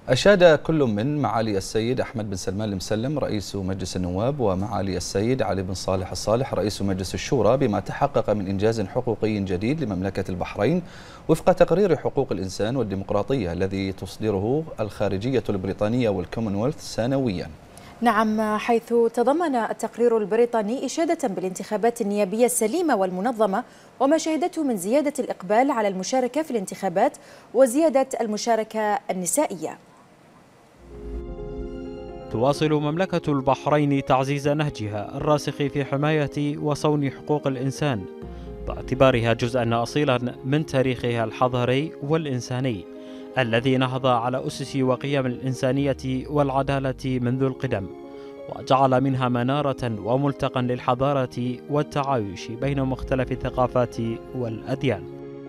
أشاد كل من معالي السيد أحمد بن سلمان المسلم رئيس مجلس النواب ومعالي السيد علي بن صالح الصالح رئيس مجلس الشورى بما تحقق من إنجاز حقوقي جديد لمملكة البحرين وفق تقرير حقوق الإنسان والديمقراطية الذي تصدره الخارجية البريطانية والكومنولث سنويا. نعم، حيث تضمن التقرير البريطاني إشادة بالانتخابات النيابية السليمة والمنظمة وما شهدته من زيادة الإقبال على المشاركة في الانتخابات وزيادة المشاركة النسائية. تواصل مملكة البحرين تعزيز نهجها الراسخ في حماية وصون حقوق الإنسان باعتبارها جزءا أصيلا من تاريخها الحضاري والإنساني الذي نهض على أسس وقيم الإنسانية والعدالة منذ القدم، وجعل منها منارة وملتقا للحضارة والتعايش بين مختلف الثقافات والأديان.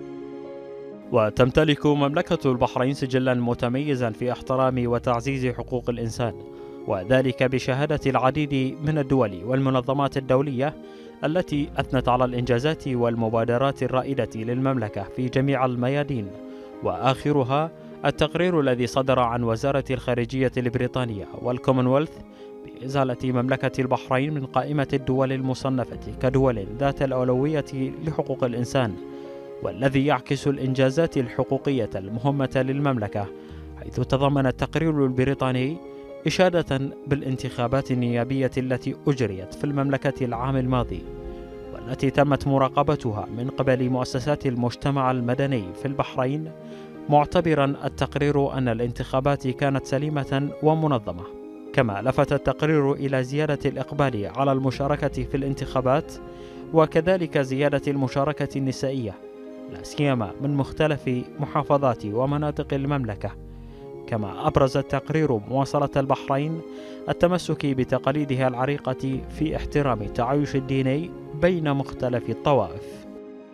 وتمتلك مملكة البحرين سجلا متميزا في احترام وتعزيز حقوق الإنسان، وذلك بشهادة العديد من الدول والمنظمات الدولية التي أثنت على الإنجازات والمبادرات الرائدة للمملكة في جميع الميادين، وآخرها التقرير الذي صدر عن وزارة الخارجية البريطانية والكومنولث بإزالة مملكة البحرين من قائمة الدول المصنفة كدول ذات الأولوية لحقوق الإنسان، والذي يعكس الإنجازات الحقوقية المهمة للمملكة، حيث تضمن التقرير البريطاني إشادة بالانتخابات النيابية التي أجريت في المملكة العام الماضي، والتي تمت مراقبتها من قبل مؤسسات المجتمع المدني في البحرين، معتبرا التقرير أن الانتخابات كانت سليمة ومنظمة. كما لفت التقرير إلى زيادة الإقبال على المشاركة في الانتخابات وكذلك زيادة المشاركة النسائية لا سيما من مختلف محافظات ومناطق المملكة. كما أبرز التقرير مواصلة البحرين التمسك بتقاليدها العريقة في احترام التعايش الديني بين مختلف الطوائف.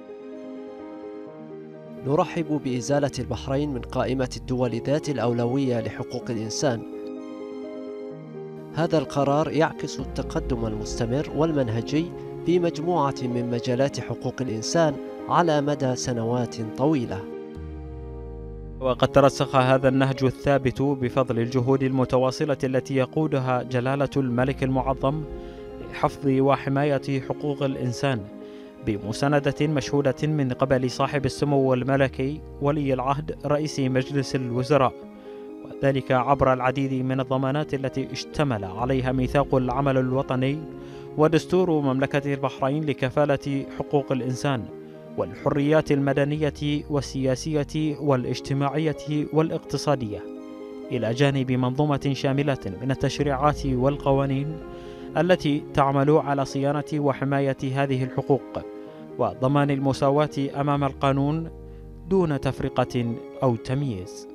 نرحب بإزالة البحرين من قائمة الدول ذات الأولوية لحقوق الإنسان. هذا القرار يعكس التقدم المستمر والمنهجي في مجموعة من مجالات حقوق الإنسان على مدى سنوات طويلة. وقد ترسخ هذا النهج الثابت بفضل الجهود المتواصلة التي يقودها جلالة الملك المعظم لحفظ وحماية حقوق الإنسان بمساندة مشهودة من قبل صاحب السمو الملكي ولي العهد رئيس مجلس الوزراء، وذلك عبر العديد من الضمانات التي اشتمل عليها ميثاق العمل الوطني ودستور مملكة البحرين لكفالة حقوق الإنسان والحريات المدنية والسياسية والاجتماعية والاقتصادية، إلى جانب منظومة شاملة من التشريعات والقوانين التي تعمل على صيانة وحماية هذه الحقوق وضمان المساواة أمام القانون دون تفرقة أو تمييز.